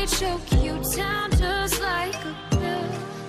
choke you down just like a pill.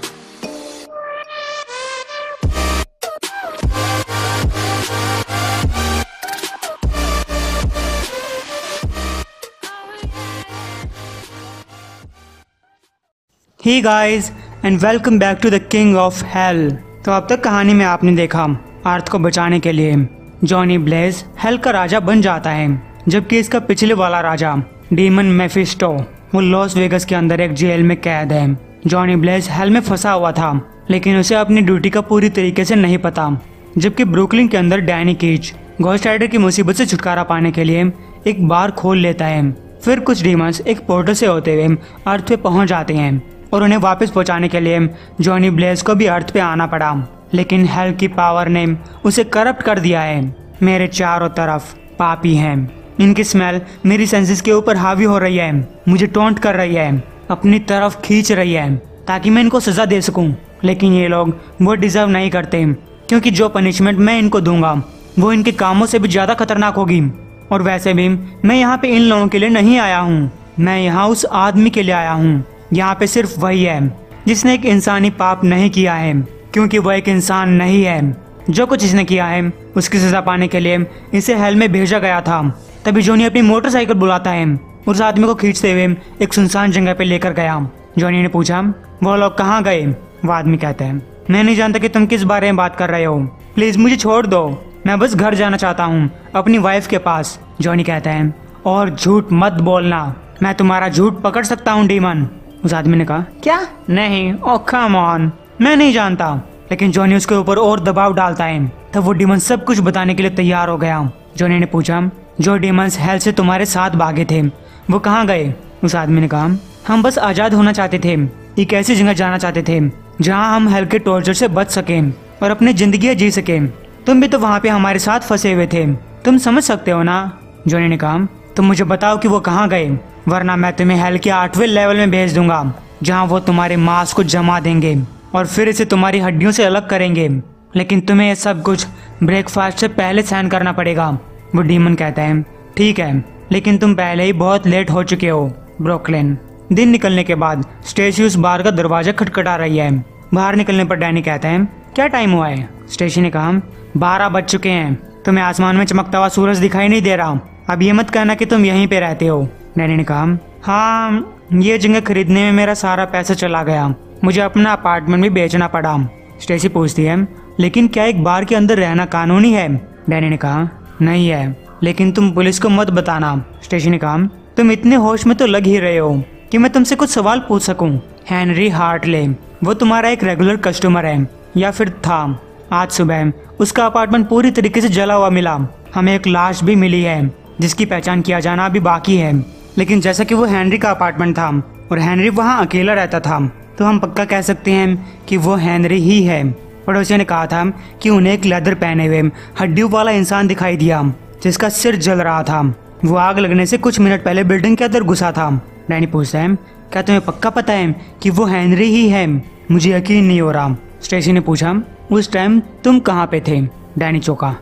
Hey guys and welcome back to the king of hell. तो अब तक कहानी में आपने देखा अर्थ को बचाने के लिए जॉनी ब्लेज हेल का राजा बन जाता है, जबकि इसका पिछले वाला राजा डीमन मेफिस्टो वो लॉस वेगस के अंदर एक जेल में कैद है। जॉनी ब्लेज हेल में फंसा हुआ था, लेकिन उसे अपनी ड्यूटी का पूरी तरीके से नहीं पता। जबकि ब्रुकलिन के अंदर डैनी कीच घोस्ट राइडर की मुसीबत से छुटकारा पाने के लिए एक बार खोल लेता है। फिर कुछ डीमंस एक पोर्टल से होते हुए अर्थ पे पहुंच जाते हैं और उन्हें वापस पहुंचाने के लिए जॉनी ब्लेज को भी अर्थ पे आना पड़ा, लेकिन हेल की पावर ने उसे करप्ट कर दिया है। मेरे चारों तरफ पापी हैं, इनकी स्मेल मेरी सेंसेस के ऊपर हावी हो रही है, मुझे टॉन्ट कर रही है, अपनी तरफ खींच रही है ताकि मैं इनको सजा दे सकूं। लेकिन ये लोग वो डिजर्व नहीं करते, क्योंकि जो पनिशमेंट मैं इनको दूंगा वो इनके कामों से भी ज्यादा खतरनाक होगी। और वैसे भी मैं यहाँ पे इन लोगों के लिए नहीं आया हूँ, मैं यहाँ उस आदमी के लिए आया हूँ। यहाँ पे सिर्फ वही है जिसने एक इंसानी पाप नहीं किया है, क्योंकि वह एक इंसान नहीं है। जो कुछ इसने किया है उसकी सजा पाने के लिए इसे हेल में भेजा गया था। तभी जॉनी अपनी मोटरसाइकिल बुलाता है और उस आदमी को खींचते हुए एक सुनसान जगह पे लेकर गया। जॉनी ने पूछा, वो लोग कहाँ गए? वो आदमी कहता है, मैं नहीं जानता कि तुम किस बारे में बात कर रहे हो, प्लीज मुझे छोड़ दो, मैं बस घर जाना चाहता हूँ अपनी वाइफ के पास। जॉनी कहता है, और झूठ मत बोलना, मैं तुम्हारा झूठ पकड़ सकता हूँ डीमन। उस आदमी ने कहा, क्या? नहीं, ओ कम ऑन, मैं नहीं जानता। लेकिन जॉनी उसके ऊपर और दबाव डालता है, तब वो डीमन सब कुछ बताने के लिए तैयार हो गया। जॉनी ने पूछा, जो डीमंस हेल से तुम्हारे साथ भागे थे वो कहाँ गए? उस आदमी ने कहा, हम बस आजाद होना चाहते थे, एक ऐसी जगह जाना चाहते थे जहाँ हम हेल के टॉर्चर से बच सके और अपनी जिंदगी जी सके। तुम भी तो वहाँ पे हमारे साथ फंसे हुए थे, तुम समझ सकते हो ना? जॉनी ने कहा, तुम मुझे बताओ कि वो कहाँ गए, वरना मैं तुम्हें हेल के 8वें लेवल में भेज दूंगा, जहाँ वो तुम्हारे मांस को जमा देंगे और फिर इसे तुम्हारी हड्डियों से अलग करेंगे। लेकिन तुम्हें ये सब कुछ ब्रेकफास्ट से पहले सहन करना पड़ेगा। वो डीमन कहता है, ठीक है, लेकिन तुम पहले ही बहुत लेट हो चुके हो। ब्रुकलिन। दिन निकलने के बाद स्टेसी उस बार का दरवाजा खटखटा रही है। बाहर निकलने पर डैनी कहता है, क्या टाइम हुआ है? स्टेसी ने कहा, 12 बज चुके हैं, तुम्हें आसमान में चमकता हुआ सूरज दिखाई नहीं दे रहा? अब ये मत कहना कि तुम यहीं पे रहते हो। डैनी ने कहा, हाँ, ये जगह खरीदने में मेरा सारा पैसा चला गया, मुझे अपना अपार्टमेंट भी बेचना पड़ा। स्टेसी पूछती है, लेकिन क्या एक बार के अंदर रहना कानूनी है? डैनी ने कहा, नहीं है, लेकिन तुम पुलिस को मत बताना। स्टेसी ने कहा, तुम इतने होश में तो लग ही रहे हो कि मैं तुमसे कुछ सवाल पूछ सकूं। हेनरी हार्टले, वो तुम्हारा एक रेगुलर कस्टमर है या फिर था? आज सुबह उसका अपार्टमेंट पूरी तरीके से जला हुआ मिला, हमें एक लाश भी मिली है जिसकी पहचान किया जाना अभी बाकी है। लेकिन जैसा कि वो हेनरी का अपार्टमेंट था और हेनरी वहाँ अकेला रहता था, तो हम पक्का कह सकते हैं कि वो हेनरी ही है। पड़ोसियों ने कहा था कि उन्हें एक लेदर पहने हुए हड्डियों वाला इंसान दिखाई दिया जिसका सिर जल रहा था। वो आग लगने से कुछ मिनट पहले बिल्डिंग के अंदर घुसा था। डैनी पूछता है, क्या तुम्हें पक्का पता है कि वो हेनरी ही है? मुझे यकीन नहीं हो रहा। स्टेसी ने पूछा, उस टाइम तुम कहाँ पे थे? डैनी चौंका,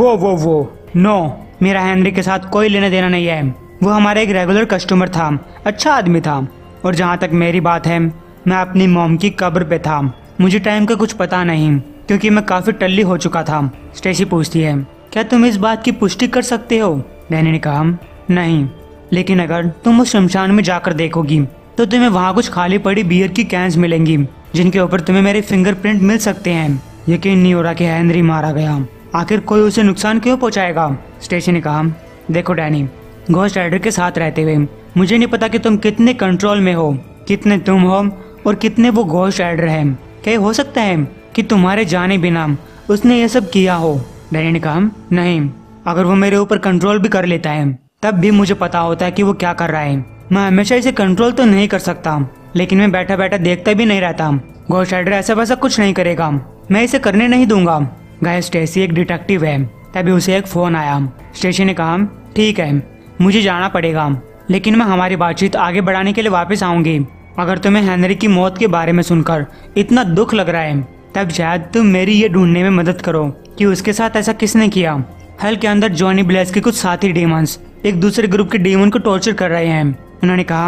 वो नो, मेरा हेनरी के साथ कोई लेना देना नहीं है, वो हमारा एक रेगुलर कस्टमर था, अच्छा आदमी था। और जहाँ तक मेरी बात है, मैं अपनी मॉम की कब्र पे था, मुझे टाइम का कुछ पता नहीं क्योंकि मैं काफी टल्ली हो चुका था। स्टेसी पूछती है, क्या तुम इस बात की पुष्टि कर सकते हो? डैनी ने कहा, नहीं, लेकिन अगर तुम उस शमशान में जाकर देखोगी तो तुम्हें वहाँ कुछ खाली पड़ी बियर की कैंस मिलेंगी जिनके ऊपर तुम्हें मेरे फिंगरप्रिंट मिल सकते हैं। यकीन नहीं हो रहा कि हेनरी मारा गया, आखिर कोई उसे नुकसान क्यों पहुंचाएगा? स्टेसी ने कहा, देखो डैनी, घोस्ट राइडर के साथ रहते हुए मुझे नहीं पता कि तुम कितने कंट्रोल में हो, कितने तुम हो और कितने वो घोस्ट राइडर है। क्या हो सकता है कि तुम्हारे जाने बिना उसने ये सब किया हो? डैनी ने कहा, नहीं, अगर वो मेरे ऊपर कंट्रोल भी कर लेता है तब भी मुझे पता होता है कि वो क्या कर रहा है। मैं हमेशा इसे कंट्रोल तो नहीं कर सकता, लेकिन मैं बैठा बैठा देखता भी नहीं रहता। घोस्ट राइडर ऐसा वैसा कुछ नहीं करेगा, मैं इसे करने नहीं दूंगा। गाइस, स्टेसी एक डिटेक्टिव है। तभी उसे एक फोन आया। स्टेसी ने कहा, ठीक है, मुझे जाना पड़ेगा, लेकिन मैं हमारी बातचीत आगे बढ़ाने के लिए वापस आऊंगी। अगर तुम्हें हेनरी की मौत के बारे में सुनकर इतना दुख लग रहा है, तब शायद तुम मेरी ये ढूंढने में मदद करो कि उसके साथ ऐसा किसने किया। हेल के अंदर जॉनी ब्लेज के कुछ साथी डीमंस एक दूसरे ग्रुप के डीमन को टॉर्चर कर रहे हैं। उन्होंने कहा,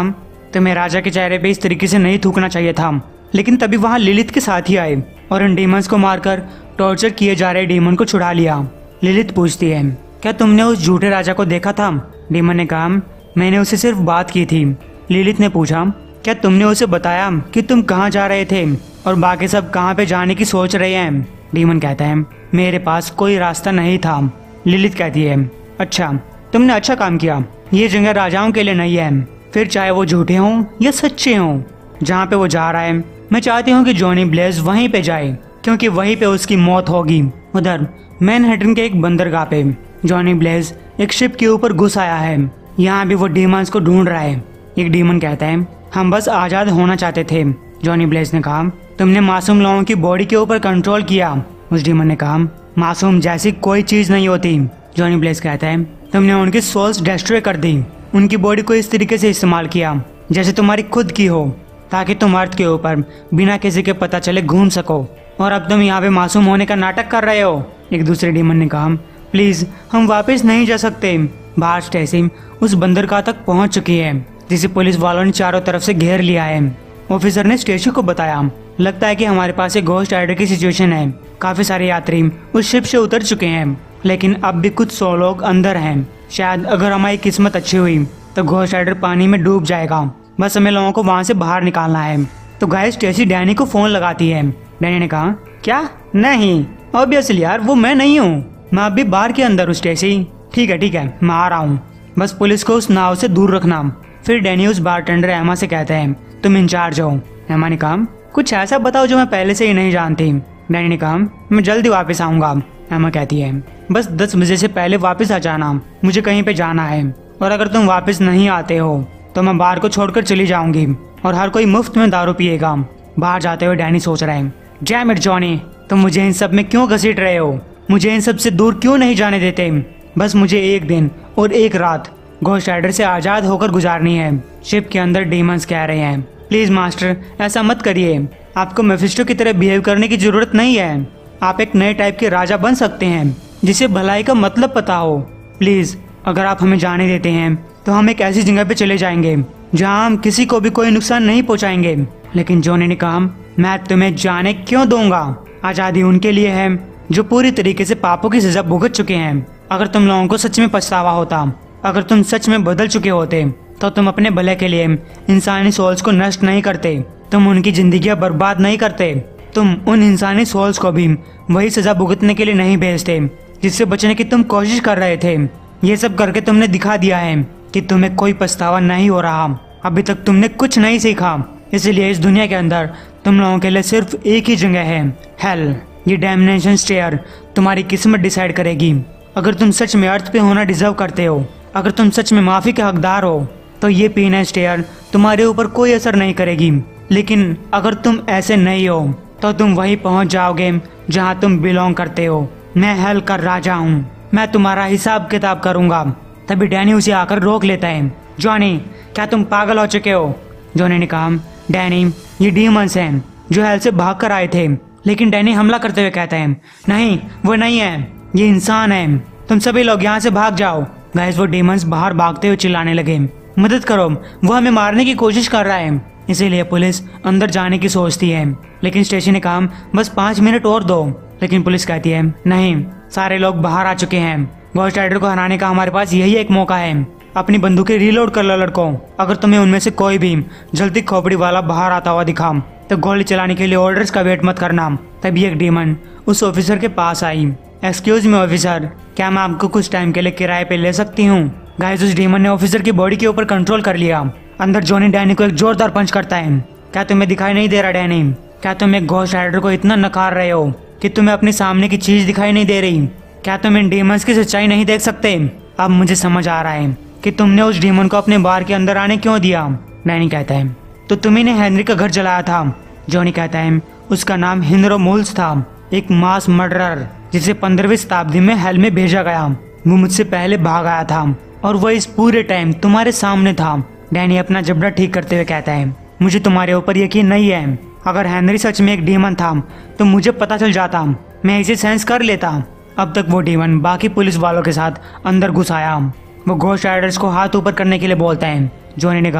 तुम्हें राजा के चेहरे पे इस तरीके से नहीं थूकना चाहिए था। लेकिन तभी वहाँ लिलिथ के साथ ही आए और इन डीमंस को मारकर टॉर्चर किए जा रहे डीमन को छुड़ा लिया। लिलिथ पूछती है, क्या तुमने उस झूठे राजा को देखा था? डीमन ने कहा, मैंने उससे सिर्फ बात की थी। लिलिथ ने पूछा, क्या तुमने उसे बताया कि तुम कहाँ जा रहे थे और बाकी सब कहाँ पे जाने की सोच रहे हैं? डीमन कहता है, मेरे पास कोई रास्ता नहीं था। लिलिथ कहती है, अच्छा, तुमने अच्छा काम किया। ये जगह राजाओं के लिए नहीं है, फिर चाहे वो झूठे हों या सच्चे हों। जहाँ पे वो जा रहा है, मैं चाहती हूँ कि जॉनी ब्लेज वहीं पे जाए, क्योंकि वहीं पे उसकी मौत होगी। उधर मैनहट्टन के एक बंदरगाह पे जॉनी ब्लेज एक शिप के ऊपर घुस आया है। यहाँ भी वो डीमंस को ढूंढ रहा है। एक डीमन कहता है, हम बस आजाद होना चाहते थे। जॉनी ब्लेज ने कहा, तुमने मासूम लोगों की बॉडी के ऊपर कंट्रोल किया। उस डीमन ने कहा, मासूम जैसी कोई चीज नहीं होती। जॉनी ब्लेज कहता है, तुमने उनकी सोल्स डिस्ट्रॉय कर दी, उनकी बॉडी को इस तरीके से इस्तेमाल किया जैसे तुम्हारी खुद की हो, ताकि तुम अर्थ के ऊपर बिना किसी के पता चले घूम सको, और अब तुम यहाँ पे मासूम होने का नाटक कर रहे हो। एक दूसरे डीमन ने कहा, प्लीज हम वापस नहीं जा सकते। बाहर स्टेसी उस बंदरगाह तक पहुंच चुकी है, जिसे पुलिस वालों ने चारों तरफ से घेर लिया है। ऑफिसर ने स्टेसी को बताया, लगता है कि हमारे पास एक घोस्ट राइडर की सिचुएशन है। काफी सारे यात्री उस शिप से उतर चुके हैं, लेकिन अब भी कुछ 100 लोग अंदर हैं। शायद अगर हमारी किस्मत अच्छी हुई तो घोस्ट राइडर पानी में डूब जाएगा। बस हमें लोगों को वहाँ से बाहर निकालना है। तो गाइस स्टेसी डैनी को फोन लगाती है। डैनी ने कहा, क्या? नहीं, ऑब्वियसली यार, वो मैं नहीं हूँ, मैं अभी बार के अंदर हूँ। स्टेसी, ठीक है, मैं आ रहा हूँ, बस पुलिस को उस नाव से दूर रखना। फिर डैनी उस बारटेंडर एमा से कहते हैं, तुम इंचार्ज हो। एमा ने कहा, कुछ ऐसा बताओ जो मैं पहले से ही नहीं जानती। डैनी ने कहा, मैं जल्दी वापस आऊंगा। एमा कहती है, बस 10 बजे से पहले वापस आ जाना, मुझे कहीं पे जाना है, और अगर तुम वापस नहीं आते हो तो मैं बार को छोड़कर चली जाऊंगी और हर कोई मुफ्त में दारू पिएगा। बाहर जाते हुए डैनी सोच रहे हैं, डैम इट जॉनी, तुम मुझे इन सब में क्यों घसीट रहे हो? मुझे इन सब से दूर क्यों नहीं जाने देते? बस मुझे एक दिन और एक रात घोस्ट राइडर से आजाद होकर गुजारनी है। शिप के अंदर डीमंस कह रहे हैं, प्लीज मास्टर, ऐसा मत करिए, आपको मेफिस्टो की तरह बिहेव करने की जरूरत नहीं है। आप एक नए टाइप के राजा बन सकते हैं जिसे भलाई का मतलब पता हो। प्लीज अगर आप हमें जाने देते हैं तो हम एक ऐसी जगह पे चले जाएंगे जहां हम किसी को भी कोई नुकसान नहीं पहुंचाएंगे। लेकिन जॉनी ने कहा, मैं तुम्हें जाने क्यों दूंगा? आजादी उनके लिए है जो पूरी तरीके से पापों की सजा भुगत चुके हैं। अगर तुम लोगों को सच में पछतावा होता, अगर तुम सच में बदल चुके होते, तो तुम अपने भले के लिए इंसानी सोल्स को नष्ट नहीं करते, तुम उनकी जिंदगियां बर्बाद नहीं करते, तुम उन इंसानी सोल्स को भी वही सजा भुगतने के लिए नहीं भेजते जिससे बचने की तुम कोशिश कर रहे थे। ये सब करके तुमने दिखा दिया है कि तुम्हें कोई पछतावा नहीं हो रहा। अभी तक तुमने कुछ नहीं सीखा, इसलिए इस दुनिया के अंदर तुम लोगों के लिए सिर्फ एक ही जगह है, हेल। ये डैमनेशन स्टेयर तुम्हारी किस्मत डिसाइड करेगी। अगर तुम सच में अर्थ पे होना डिजर्व करते हो, अगर तुम सच में माफी के हकदार हो, तो ये पीना स्टेयर तुम्हारे ऊपर कोई असर नहीं करेगी। लेकिन अगर तुम ऐसे नहीं हो तो तुम वहीं पहुंच जाओगे जहां तुम बिलोंग करते हो। मैं हेल का राजा हूं, मैं तुम्हारा हिसाब किताब करूंगा। तभी डैनी उसे आकर रोक लेता है। जॉनी, क्या तुम पागल हो चुके हो? जॉनी ने कहा, डैनी, ये डीमंस हैं जो हेल से भाग कर आए थे। लेकिन डैनी हमला करते हुए कहता है, नहीं, वो नहीं है, ये इंसान है, तुम सभी लोग यहाँ से भाग जाओ। गाइस वो डीमंस बाहर भागते हुए चिल्लाने लगे, मदद करो, वो हमें मारने की कोशिश कर रहा है। इसीलिए पुलिस अंदर जाने की सोचती है। लेकिन स्टेशन ने कहा, बस 5 मिनट और दो। लेकिन पुलिस कहती है, नहीं, सारे लोग बाहर आ चुके हैं, घोस्ट राइडर को हराने का हमारे पास यही एक मौका है। अपनी बंदूकें रीलोड कर लो लड़कों। अगर तुम्हें उनमें से कोई भी जल्दी खोपड़ी वाला बाहर आता हुआ दिखा तो गोली चलाने के लिए ऑर्डर्स का वेट मत करना। तभी एक डीमन उस ऑफिसर के पास आई। एक्सक्यूज मी ऑफिसर, क्या मैं आपको कुछ टाइम के लिए किराए पे ले सकती हूँ? गाइस उस डीमन ने ऑफिसर की बॉडी के ऊपर कंट्रोल कर लिया। अंदर जॉनी डैनी को एक जोरदार पंच करता है। क्या तुम्हें दिखाई नहीं दे रहा डैनी? क्या तुम एक घोस्ट राइडर को इतना नकार रहे हो कि तुम्हें अपने सामने की चीज दिखाई नहीं दे रही? क्या तुम इन डीमंस की सच्चाई नहीं देख सकते? अब मुझे समझ आ रहा है कि तुमने उस डीमन को अपने बार के अंदर आने क्यों दिया। डैनी कहता है, तो तुम्ही ने हेनरी का घर जलाया था। जॉनी कहता है, उसका नाम हिनरो मोल्स था, एक मास मर्डरर जिसे 15वीं शताब्दी में हेल में भेजा गया। वो मुझसे पहले भाग आया था और वो इस पूरे टाइम तुम्हारे सामने था। डैनी अपना जबड़ा ठीक करते हुए कहता है, मुझे तुम्हारे ऊपर यकीन नहीं है। अगर हेनरी सच में एक डीमन था तो मुझे पता चल जाता, मैं इसे सेंस कर लेता। अब तक वो डीमन बाकी पुलिस वालों के साथ अंदर घुस आया। वो घोस्ट राइडर्स को हाथ ऊपर करने के लिए बोलता है। जॉनी ने कहा,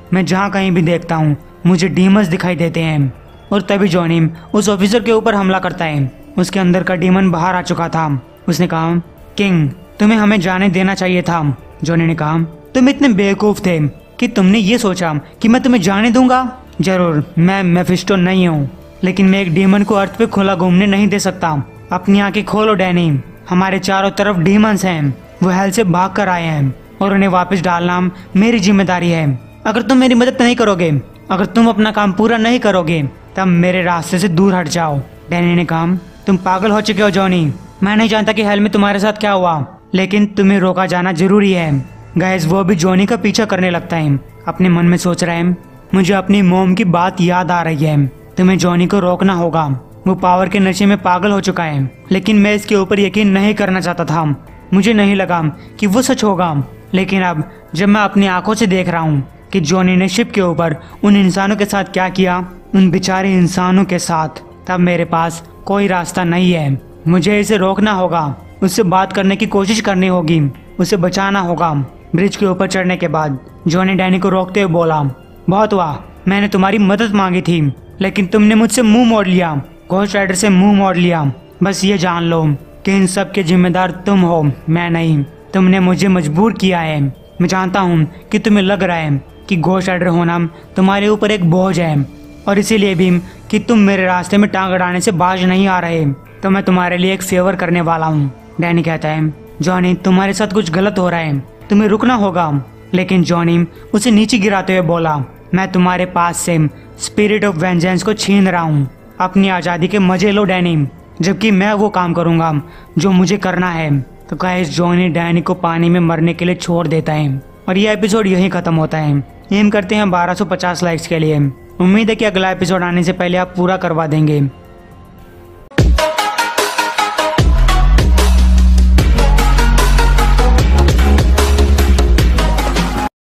मैं जहाँ कहीं भी देखता हूँ मुझे डीमंस दिखाई देते हैं। और तभी जॉनी उस ऑफिसर के ऊपर हमला करता है। उसके अंदर का डीमन बाहर आ चुका था। उसने कहा, किंग तुम्हें हमें जाने देना चाहिए था। जॉनी ने कहा, तुम इतने बेवकूफ थे कि तुमने ये सोचा कि मैं तुम्हें जाने दूंगा। जरूर मैं मेफिस्टो नहीं हूँ, लेकिन मैं एक डीमन को अर्थ पे खुला घूमने नहीं दे सकता। अपनी आंखें खोलो डैनी, हमारे चारों तरफ डीमंस हैं। वो हेल से भाग कर आए हैं और उन्हें वापस डालना मेरी जिम्मेदारी है। अगर तुम मेरी मदद नहीं करोगे, अगर तुम अपना काम पूरा नहीं करोगे, तब मेरे रास्ते से दूर हट जाओ। डैनी ने कहा, तुम पागल हो चुके हो जॉनी। मैं नहीं जानता कि हेल में तुम्हारे साथ क्या हुआ, लेकिन तुम्हें रोका जाना जरूरी है। गाइस वो भी जॉनी का पीछा करने लगता है। अपने मन में सोच रहा है, मुझे अपनी मोम की बात याद आ रही है। तुम्हें जॉनी को रोकना होगा। वो पावर के नशे में पागल हो चुका है, लेकिन मैं इसके ऊपर यकीन नहीं करना चाहता था। मुझे नहीं लगा कि वो सच होगा, लेकिन अब जब मैं अपनी आंखों से देख रहा हूँ कि जॉनी ने शिप के ऊपर उन इंसानों के साथ क्या किया, उन बेचारे इंसानों के साथ, तब मेरे पास कोई रास्ता नहीं है। मुझे इसे रोकना होगा, उससे बात करने की कोशिश करनी होगी, उसे बचाना होगा। ब्रिज के ऊपर चढ़ने के बाद जॉनी डैनी को रोकते हुए बोला, बहुत हुआ, मैंने तुम्हारी मदद मांगी थी, लेकिन तुमने मुझसे मुंह मोड़ लिया, घोस्ट राइडर से मुंह मोड़ लिया। बस ये जान लो कि इन सब के जिम्मेदार तुम हो, मैं नहीं। तुमने मुझे मजबूर किया है। मैं जानता हूँ कि तुम्हें लग रहा है कि घोस्ट राइडर होना तुम्हारे ऊपर एक बोझ है, और इसीलिए भी कि तुम मेरे रास्ते में टांग अड़ाने से बाज नहीं आ रहे, तो मैं तुम्हारे लिए एक फेवर करने वाला हूँ। डैनी कहता है, जॉनी तुम्हारे साथ कुछ गलत हो रहा है, तुम्हें रुकना होगा। लेकिन जॉनी उसे नीचे गिराते हुए बोला, मैं तुम्हारे पास से स्पिरिट ऑफ वेंजेंस को छीन रहा हूँ। अपनी आज़ादी के मजे लो डैनी, जबकि मैं वो काम करूँगा जो मुझे करना है। तो गाइस जॉनी डैनी को पानी में मरने के लिए छोड़ देता है और ये एपिसोड यहीं खत्म होता है। एम करते हैं 1250 लाइक्स के लिए। उम्मीद है कि अगला एपिसोड आने से पहले आप पूरा करवा देंगे।